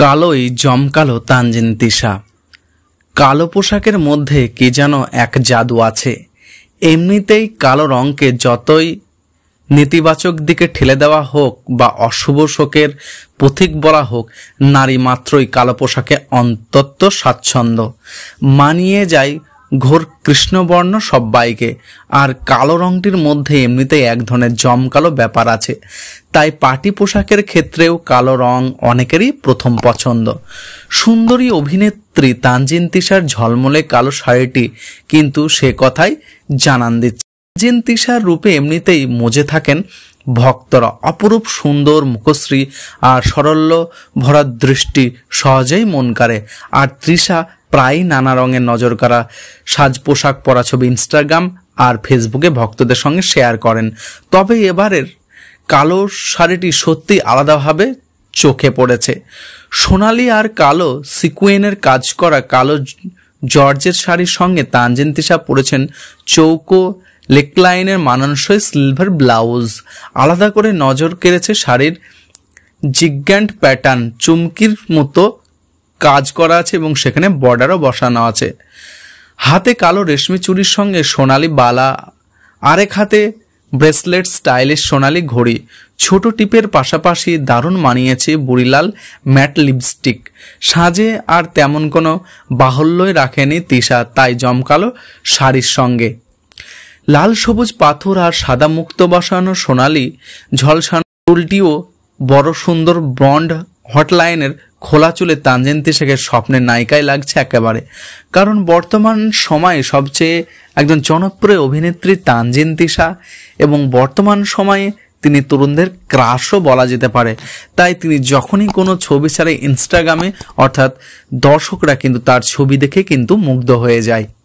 কালোই জমকালো তানজিন তিশা। কালো পোশাকের মধ্যে কি যেন এক জাদু আছে। এমনিতেই কালো রঙকে যতই নেতিবাচক দিকে ঠেলে দেওয়া হোক বা অশুভ শোকের পথিক বলা হোক, নারী মাত্রই কালো পোশাকে অন্তত স্বাচ্ছন্দ্য, মানিয়ে যায় ঘোর কৃষ্ণবর্ণ সব্বাইকে। আর কালো রঙটির মধ্যে এমনিতেই এক ধরনের জমকালো ব্যাপার আছে, তাই পার্টি পোশাকের ক্ষেত্রেও কালো রং অনেকেরই প্রথম পছন্দ। সুন্দরী অভিনেত্রী তানজিন তিশার ঝলমলে কালো শাড়িটি কিন্তু সে কথাই জানান দিচ্ছে। তানজিন তিশার রূপে এমনিতেই মজে থাকেন ভক্তরা। অপরূপ সুন্দর মুখশ্রী আর সরল্য ভরা দৃষ্টি সহজেই মন কাড়ে। আর তৃষা প্রায় নানা রঙের নজর কাড়া সাজ পোশাক পরা ছবি ইনস্টাগ্রাম আর ফেসবুকে ভক্তদের সঙ্গে শেয়ার করেন। তবে এবারের কালো শাড়িটি সত্যি আলাদাভাবে চোখে পড়েছে। সোনালি আর কালো সিকুয়েনের কাজ করা কালো জর্জের শাড়ির সঙ্গে তানজিন তিশা পরেছেন চৌকো লেকলাইনের মানানসই সিলভার ব্লাউজ। আলাদা করে নজর কেড়েছে শাড়ির জিগ্যান্ট প্যাটার্ন, চুমকির মতো কাজ করা আছে এবং সেখানে বর্ডারও বসানো আছে। হাতে কালো রেশমি চুড়ির সঙ্গে সোনালি বালা, আরেক হাতে ব্রেসলেট স্টাইলিশ সোনালি ঘড়ি। ছোট টিপের পাশাপাশি দারুণ মানিয়েছে বুড়িলাল ম্যাট লিপস্টিক। সাজে আর তেমন কোনো বাহুল্যই রাখেনি তিশা, তাই জমকালো শাড়ির সঙ্গে লাল সবুজ পাথর আর সাদা মুক্ত বসানো সোনালি ঝলসানো চুলটিও বড় সুন্দর ব্রন্ড হটলাইনের খোলা চুলে তানজিন তিশাকে স্বপ্নের নায়িকায় লাগছে একেবারে। কারণ বর্তমান সময়ে সবচেয়ে একজন জনপ্রিয় অভিনেত্রী তানজিন তিশা এবং বর্তমান সময়ে তিনি তরুণদের ক্রাশও বলা যেতে পারে। তাই তিনি যখনই কোনো ছবি ছাড়ে ইনস্টাগ্রামে, অর্থাৎ দর্শকরা কিন্তু তার ছবি দেখে কিন্তু মুগ্ধ হয়ে যায়।